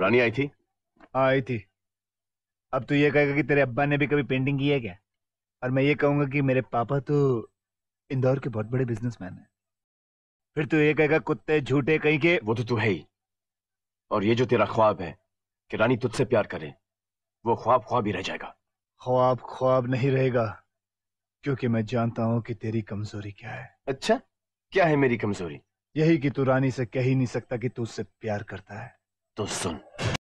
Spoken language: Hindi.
रानी आई थी? हाँ आई थी। अब तू ये कहेगा कि तेरे अब्बा ने भी कभी पेंटिंग की है क्या? और मैं ये कहूंगा कि मेरे पापा तो इंदौर के बहुत बड़े बिजनेसमैन हैं। फिर तू ये कहेगा कुत्ते झूठे कहीं के। वो तो तू है ही। और ये जो तेरा ख्वाब है कि रानी तुझसे प्यार करे, वो ख्वाब ख्वाब ही रह जाएगा। ख्वाब ख्वाब नहीं रहेगा, क्योंकि मैं जानता हूं कि तेरी कमजोरी क्या है। अच्छा, क्या है मेरी कमजोरी? यही कि तू रानी से कह ही नहीं सकता कि तू उससे प्यार करता है। तो सुन,